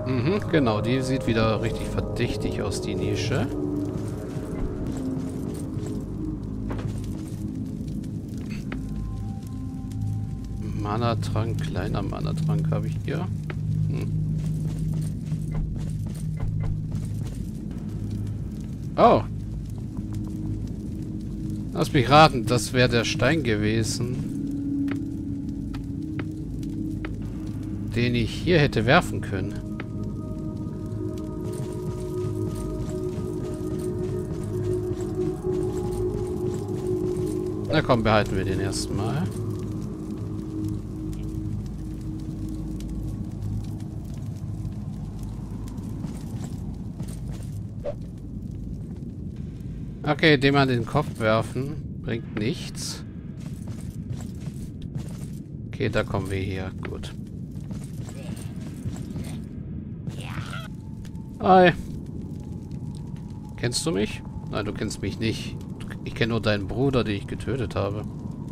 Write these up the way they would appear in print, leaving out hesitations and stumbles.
Mhm, genau, die sieht wieder richtig verdächtig aus, die Nische. Mana-Trank, kleiner Mana-Trank habe ich hier. Oh. Lass mich raten, das wäre der Stein gewesen, den ich hier hätte werfen können. Na komm, behalten wir den erstmal. Okay, dem an den Kopf werfen bringt nichts. Okay, da kommen wir hier. Gut. Hi. Kennst du mich? Nein, du kennst mich nicht. Ich kenne nur deinen Bruder, den ich getötet habe.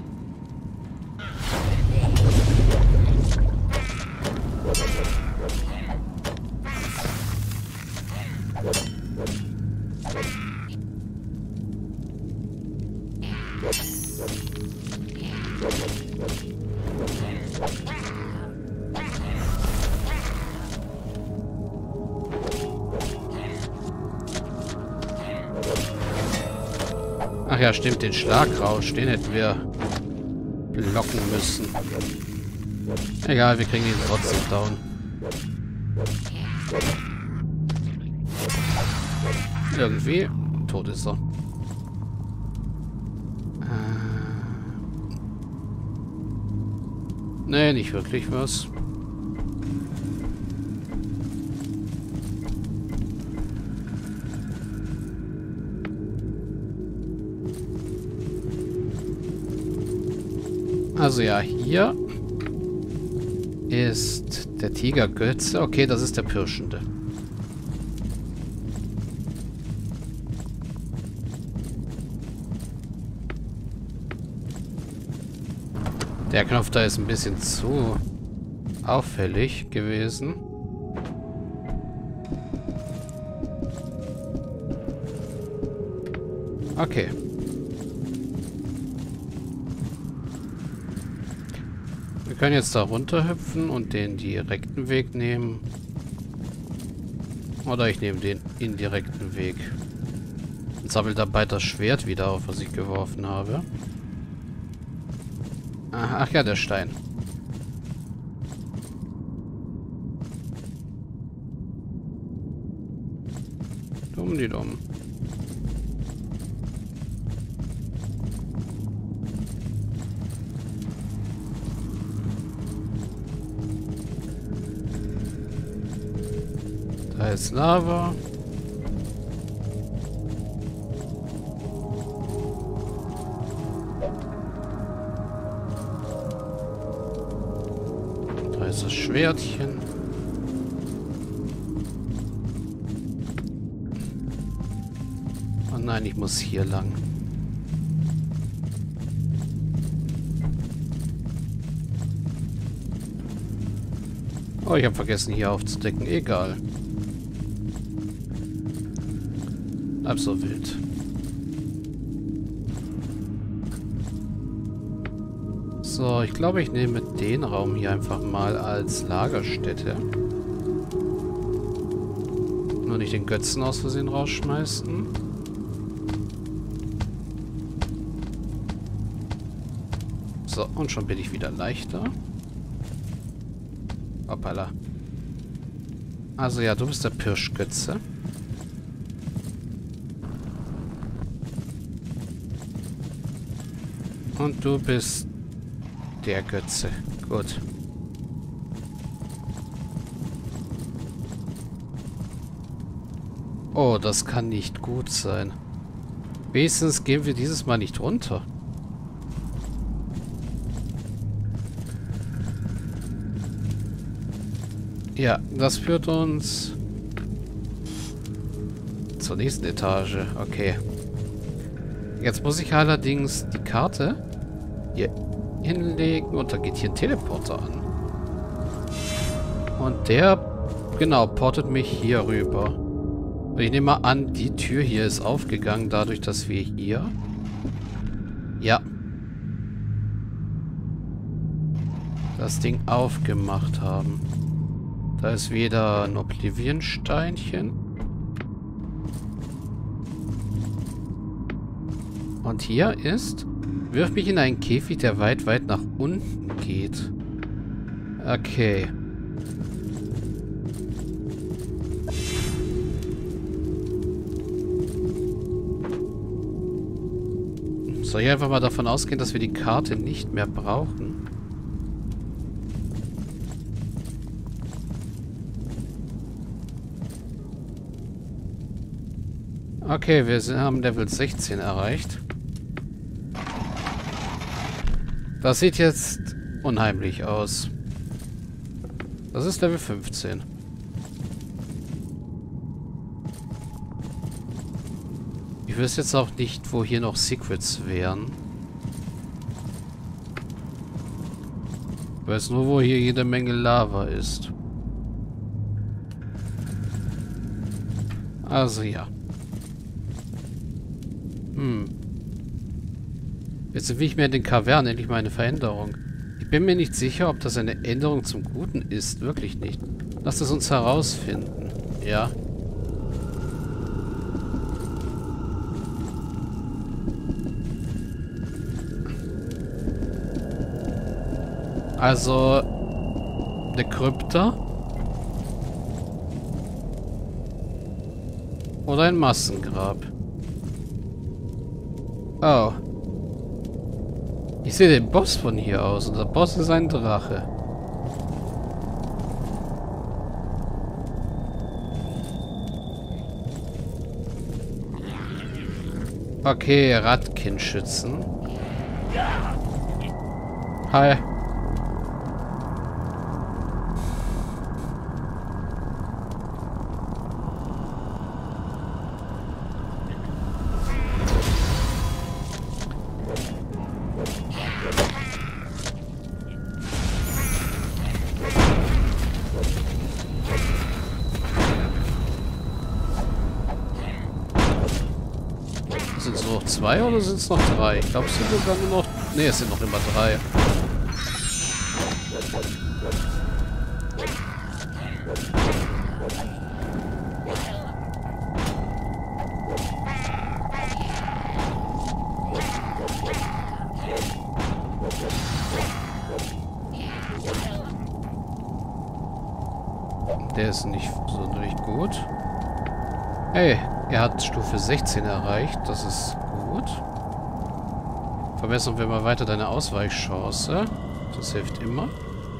Ach ja, stimmt, den Schlagrausch, den hätten wir blocken müssen. Egal, wir kriegen ihn trotzdem down. Irgendwie tot ist er. Nee, nicht wirklich was. Also ja, hier ist der Tigergötze. Okay, das ist der Pirschende. Der Knopf da ist ein bisschen zu auffällig gewesen. Okay. Wir können jetzt da runter hüpfen und den direkten Weg nehmen. Oder ich nehme den indirekten Weg. Und sammle dabei das Schwert wieder auf, was ich geworfen habe. Ach ja, der Stein. Dumm die dumm. Da ist Lava. Da ist das Schwertchen. Oh nein, ich muss hier lang. Oh, ich habe vergessen, hier aufzudecken. Egal. Halb so wild. So, ich glaube, ich nehme den Raum hier einfach mal als Lagerstätte. Nur nicht den Götzen aus Versehen rausschmeißen. So, und schon bin ich wieder leichter. Hoppala. Also ja, du bist der Pirschgötze. Und du bist der Götze. Gut. Oh, das kann nicht gut sein. Wenigstens gehen wir dieses Mal nicht runter. Ja, das führt uns zur nächsten Etage. Okay. Jetzt muss ich allerdings die Karte hier hinlegen und da geht hier ein Teleporter an. Und der Genau, portet mich hier rüber. Und ich nehme mal an, die Tür hier ist aufgegangen, dadurch, dass wir hier... Ja. Das Ding aufgemacht haben. Da ist wieder ein Oblivion-Steinchen. Und hier ist... Wirf mich in einen Käfig, der weit, weit nach unten geht. Okay. Soll ich einfach mal davon ausgehen, dass wir die Karte nicht mehr brauchen? Okay, haben Level 16 erreicht. Das sieht jetzt unheimlich aus. Das ist Level 15. Ich wüsste jetzt auch nicht, wo hier noch Secrets wären. Ich weiß nur, wo hier jede Menge Lava ist. Also ja. Jetzt will ich mir in den Kavernen endlich mal eine Veränderung. Ich bin mir nicht sicher, ob das eine Änderung zum Guten ist. Wirklich nicht. Lasst es uns herausfinden. Ja. Also, eine Krypta? Oder ein Massengrab? Oh. Ich sehe den Boss von hier aus. Und der Boss ist ein Drache. Okay, Radkin-Schützen. Hi. Sind es nur noch 2 oder sind es noch 3? Ich glaube, es sind sogar nur noch... Ne, es sind noch immer 3. Der ist nicht sonderlich gut. Hey, er hat Stufe 16 erreicht. Das ist gut. Verbessern wir mal weiter deine Ausweichchance. Das hilft immer.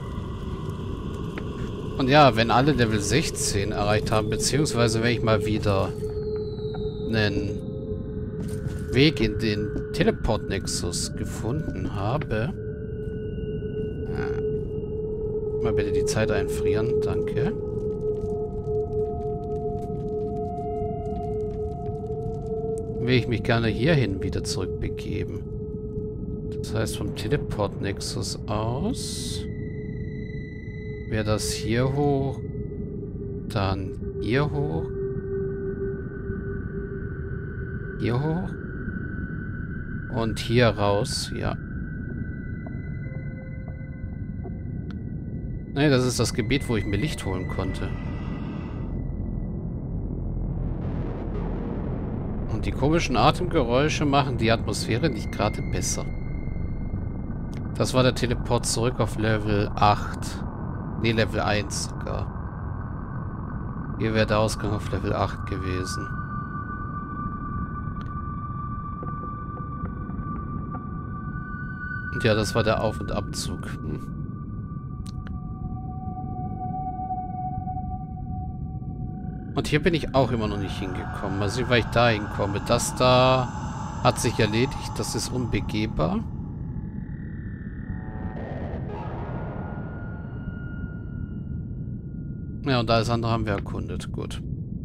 Und ja, wenn alle Level 16 erreicht haben, beziehungsweise wenn ich mal wieder einen Weg in den Teleport-Nexus gefunden habe. Mal bitte die Zeit einfrieren. Danke. Will ich mich gerne hierhin wieder zurückbegeben. Das heißt, vom Teleport-Nexus aus wäre das hier hoch, dann hier hoch, hier hoch und hier raus, ja. Ne, das ist das Gebiet, wo ich mir Licht holen konnte. Und die komischen Atemgeräusche machen die Atmosphäre nicht gerade besser. Das war der Teleport zurück auf Level 8. Ne, Level 1 sogar. Hier wäre der Ausgang auf Level 8 gewesen. Und ja, das war der Auf- und Abzug. Und hier bin ich auch immer noch nicht hingekommen. Mal sehen, weil ich da hinkomme. Das da hat sich erledigt. Das ist unbegehbar. Ja, und alles andere haben wir erkundet. Gut.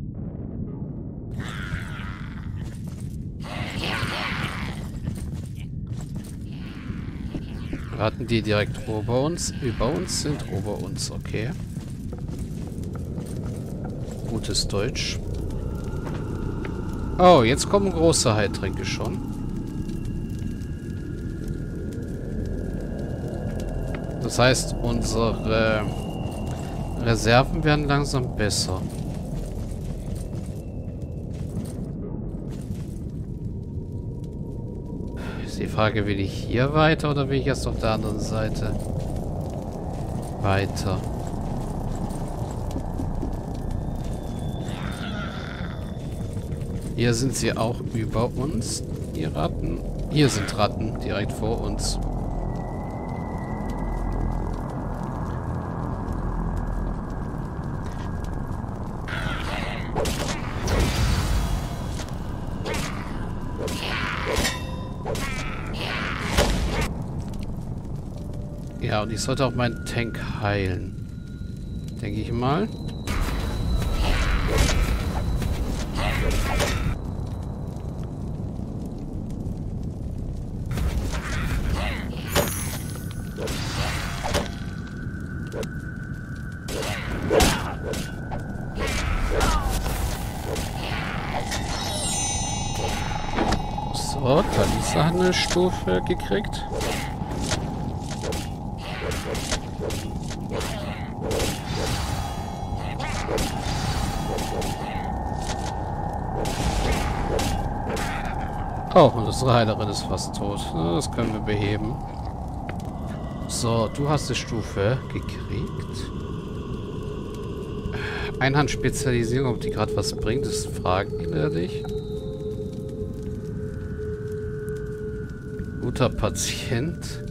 Ratten, die direkt über uns sind, ober uns, okay. gutes Deutsch. Oh, jetzt kommen große Heiltränke schon. Das heißt, unsere Reserven werden langsam besser. Ist die Frage, will ich hier weiter oder will ich erst auf der anderen Seite weiter? Hier sind sie auch über uns, die Ratten. Hier sind Ratten direkt vor uns. Ja, und ich sollte auch meinen Tank heilen. Denke ich mal. So, Talisa hat eine Stufe gekriegt. Oh, und unsere Heilerin ist fast tot. Das können wir beheben. So, du hast die Stufe gekriegt. Einhandspezialisierung, ob die gerade was bringt, ist fragwürdig. Guter Patient.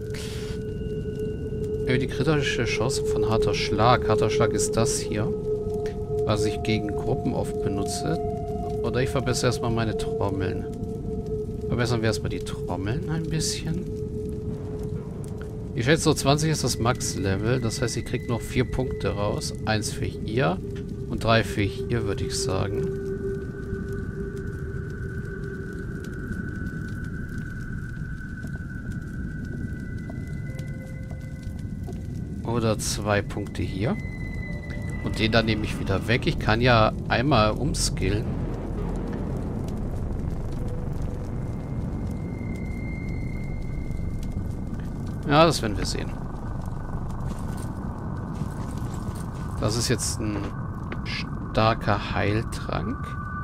Erhöht die kritische Chance von harter Schlag. Harter Schlag ist das hier, was ich gegen Gruppen oft benutze. Oder ich verbessere erstmal meine Trommeln. Verbessern wir erstmal die Trommeln ein bisschen. Ich schätze, so 20 ist das Max-Level. Das heißt, ich kriege noch 4 Punkte raus. 1 für hier und 3 für hier, würde ich sagen. Oder 2 Punkte hier. Und den dann nehme ich wieder weg. Ich kann ja einmal umskillen. Ja, das werden wir sehen. Das ist jetzt ein starker Heiltrank.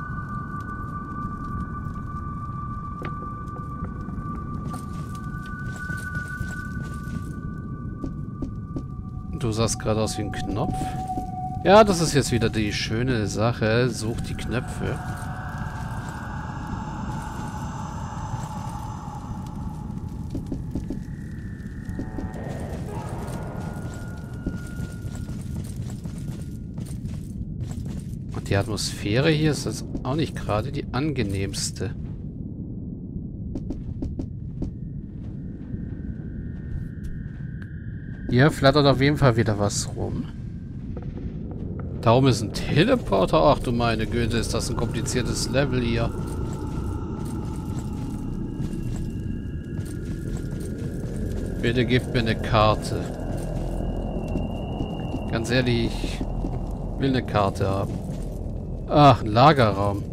Du sahst gerade aus wie ein Knopf. Ja, das ist jetzt wieder die schöne Sache. Such die Knöpfe. Die Atmosphäre hier ist jetzt auch nicht gerade die angenehmste. Hier flattert auf jeden Fall wieder was rum. Darum ist ein Teleporter. Ach du meine Güte, ist das ein kompliziertes Level hier. Bitte gib mir eine Karte. Ganz ehrlich, ich will eine Karte haben. Ach, ein Lagerraum.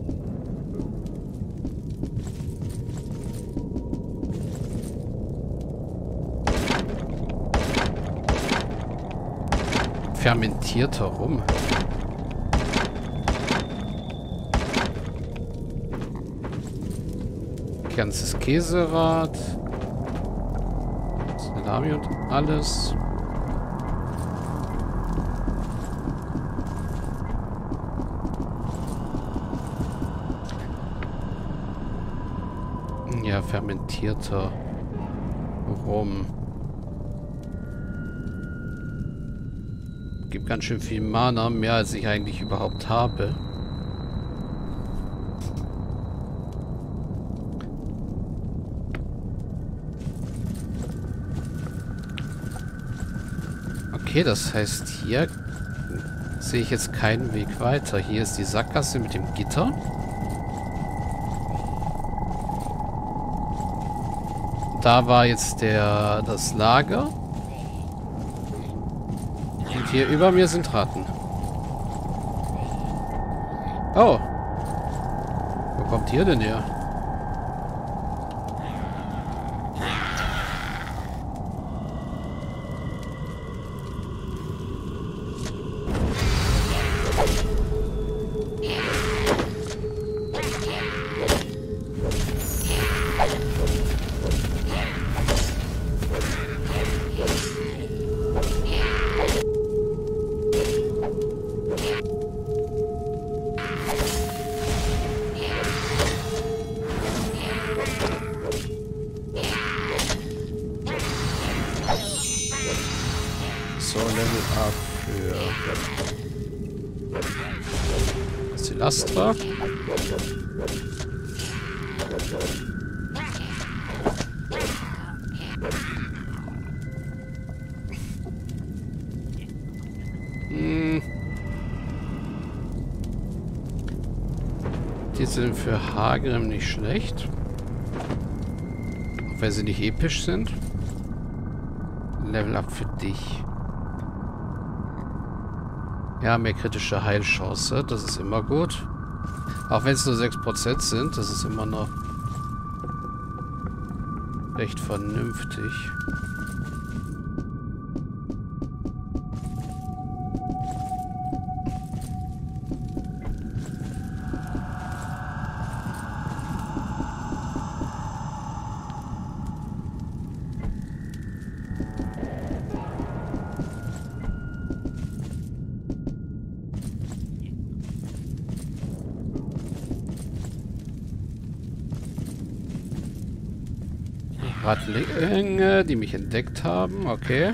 Fermentierter Rum. Ganzes Käserad. Salami und alles. Ja, fermentierter Rum. Gibt ganz schön viel Mana, mehr als ich eigentlich überhaupt habe. Okay, das heißt, hier sehe ich jetzt keinen Weg weiter. Hier ist die Sackgasse mit dem Gitter. Da war jetzt das Lager. Und hier über mir sind Ratten. Oh. Wo kommt ihr denn her? So, Level Up für Silastra. Die sind für Hagrim nicht schlecht. Auch wenn sie nicht episch sind. Level Up für dich. Ja, mehr kritische Heilchance. Das ist immer gut. Auch wenn es nur 6% sind, das ist immer noch recht vernünftig. Radlinge, die mich entdeckt haben. Okay.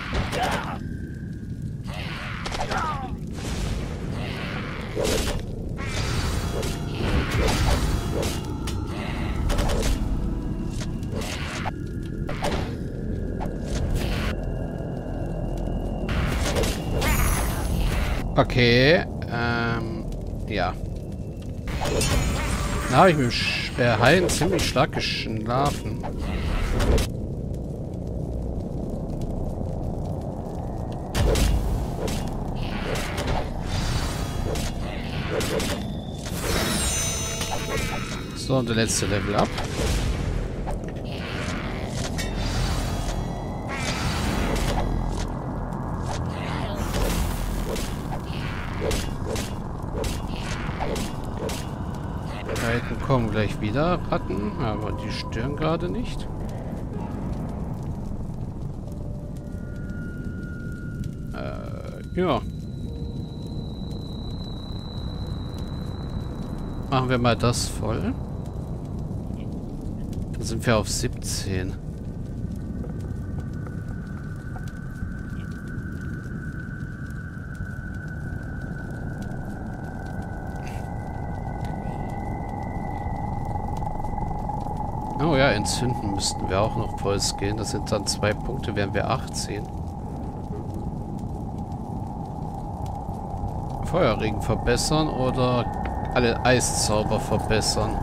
Okay. Ja. Da habe ich mit dem Haien ziemlich stark geschlafen. So, und der letzte Level Up. Da hinten kommen gleich wieder Ratten, aber die stören gerade nicht. Ja. Machen wir mal das voll. Dann sind wir auf 17. Oh ja, entzünden müssten wir auch noch Puls gehen. Das sind dann 2 Punkte, wären wir 18. Feuerregen verbessern oder alle Eiszauber verbessern.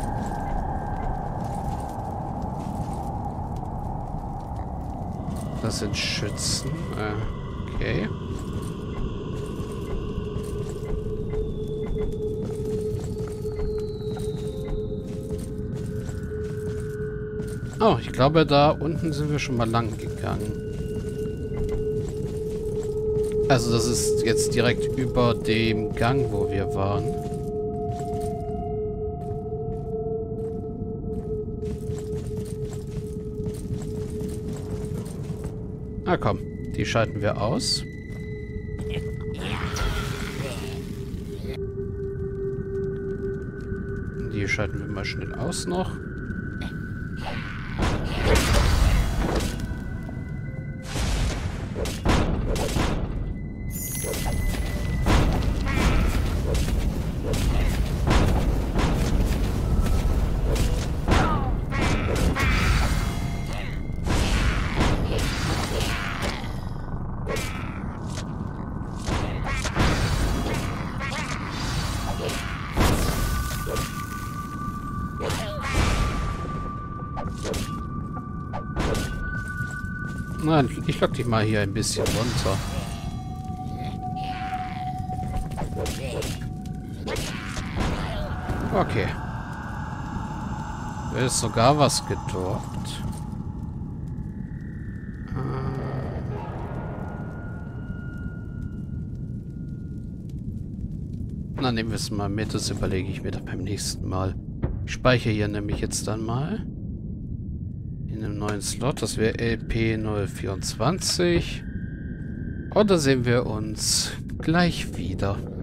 Das sind Schützen. Okay. Oh, ich glaube, da unten sind wir schon mal lang gegangen. Also das ist jetzt direkt über dem Gang, wo wir waren. Ah komm, die schalten wir aus. Die schalten wir mal schnell aus noch. Nein, ich lock dich mal hier ein bisschen runter. Okay. Da ist sogar was gedockt. Na, nehmen wir es mal mit. Das überlege ich mir dann beim nächsten Mal. Ich speichere hier nämlich jetzt dann mal. In einem neuen Slot. Das wäre LP024. Und da sehen wir uns gleich wieder.